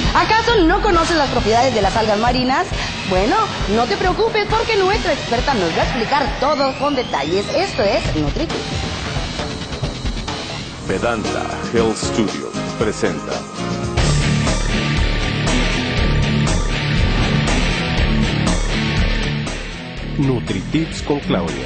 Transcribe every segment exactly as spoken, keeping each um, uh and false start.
¿Acaso no conoces las propiedades de las algas marinas? Bueno, no te preocupes porque nuestra experta nos va a explicar todo con detalles. Esto es NutriTips. Vedanta Health Studio presenta NutriTips con Claudia.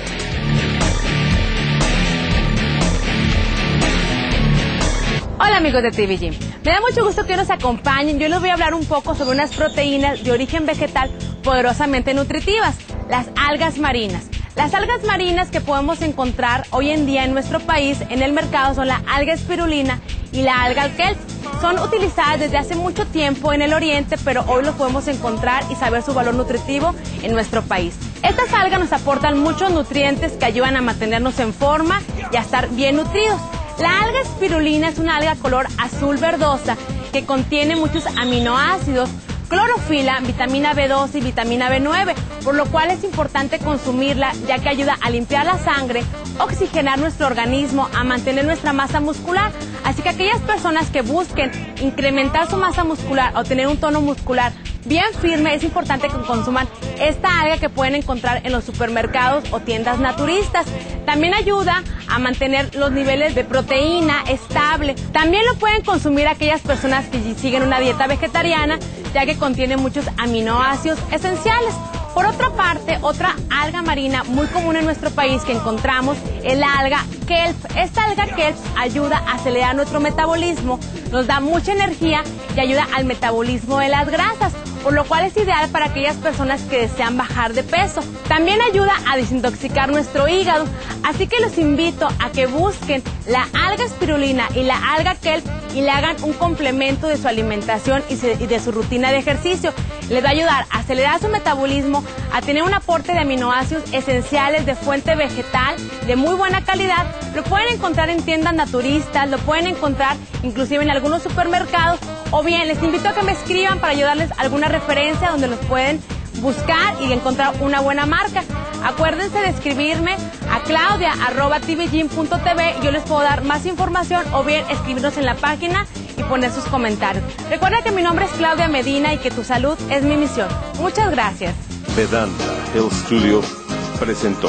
Hola amigos de T V Gym, me da mucho gusto que nos acompañen. Yo les voy a hablar un poco sobre unas proteínas de origen vegetal poderosamente nutritivas, las algas marinas. Las algas marinas que podemos encontrar hoy en día en nuestro país en el mercado son la alga espirulina y la alga kelp. Son utilizadas desde hace mucho tiempo en el oriente, pero hoy los podemos encontrar y saber su valor nutritivo en nuestro país. Estas algas nos aportan muchos nutrientes que ayudan a mantenernos en forma y a estar bien nutridos. La alga espirulina es una alga color azul verdosa que contiene muchos aminoácidos, clorofila, vitamina B doce y vitamina B nueve, por lo cual es importante consumirla ya que ayuda a limpiar la sangre, oxigenar nuestro organismo, a mantener nuestra masa muscular. Así que aquellas personas que busquen incrementar su masa muscular o tener un tono muscular bien firme, es importante que consuman esta alga que pueden encontrar en los supermercados o tiendas naturistas. También ayuda a mantener los niveles de proteína estable. También lo pueden consumir aquellas personas que siguen una dieta vegetariana, ya que contiene muchos aminoácidos esenciales. Por otra parte, otra alga marina muy común en nuestro país que encontramos es la alga kelp. Esta alga kelp ayuda a acelerar nuestro metabolismo, nos da mucha energía y ayuda al metabolismo de las grasas, por lo cual es ideal para aquellas personas que desean bajar de peso. También ayuda a desintoxicar nuestro hígado, así que los invito a que busquen la alga espirulina y la alga kelp y le hagan un complemento de su alimentación y de su rutina de ejercicio. Les va a ayudar a acelerar su metabolismo, a tener un aporte de aminoácidos esenciales de fuente vegetal de muy buena calidad. Lo pueden encontrar en tiendas naturistas, lo pueden encontrar inclusive en algunos supermercados, o bien les invito a que me escriban para ayudarles alguna referencia donde los pueden buscar y encontrar una buena marca. Acuérdense de escribirme a claudia arroba tvgym punto tv y yo les puedo dar más información, o bien escribirnos en la página y poner sus comentarios. Recuerda que mi nombre es Claudia Medina y que tu salud es mi misión. Muchas gracias. Vedanta Health Studio presentó.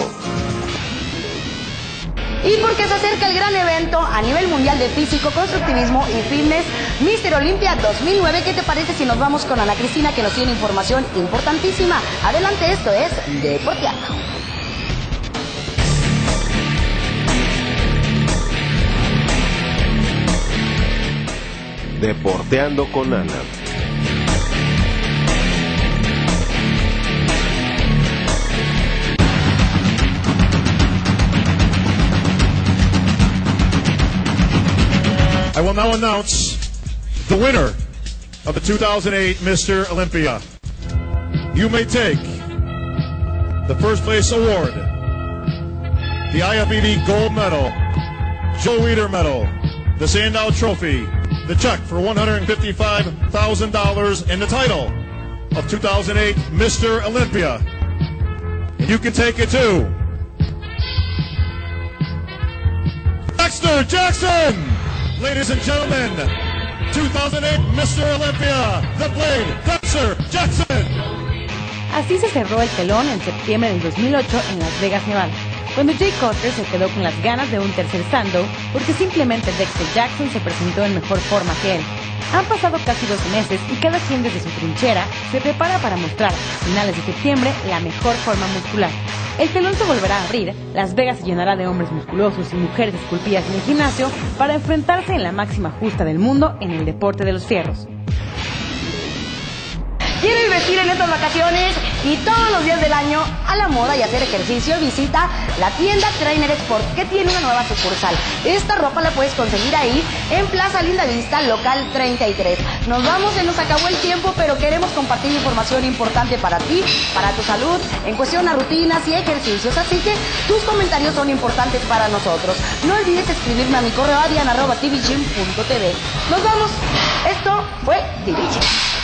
Y porque se acerca el gran evento a nivel mundial de físico, constructivismo y fitness, míster Olympia dos mil nueve, ¿qué te parece si nos vamos con Ana Cristina, que nos tiene información importantísima? Adelante, esto es Deporteando. Deporteando con Ana. I will now announce the winner of the two thousand eight Mister Olympia. You may take the first place award, the I F B B gold medal, Joe Weider medal, the Sandow Trophy, the check for one hundred fifty-five thousand dollars, and the title of two thousand eight Mister Olympia. And you can take it to Dexter Jackson! Ladies and gentlemen, two thousand eight Mister Olympia, The Blade, Dexter Jackson. Así se cerró el telón en septiembre del dos mil ocho en Las Vegas, Nevada, cuando Jay Cutler se quedó con las ganas de un tercer Sandow porque simplemente Dexter Jackson se presentó en mejor forma que él. Han pasado casi dos meses y cada quien desde su trinchera se prepara para mostrar a finales de septiembre la mejor forma muscular. El telón se volverá a abrir, Las Vegas se llenará de hombres musculosos y mujeres esculpidas en el gimnasio para enfrentarse en la máxima justa del mundo en el deporte de los fierros. ¿Quieres vestir en estas vacaciones y todos los días del año a la moda y hacer ejercicio? Visita la tienda Trainer Sport, que tiene una nueva sucursal. Esta ropa la puedes conseguir ahí en Plaza Lindavista, local treinta y tres. Nos vamos, se nos acabó el tiempo, pero queremos compartir información importante para ti, para tu salud, en cuestión a rutinas y ejercicios. Así que tus comentarios son importantes para nosotros. No olvides escribirme a mi correo adiana arroba tvgym punto tv. Nos vamos. Esto fue T V Gym.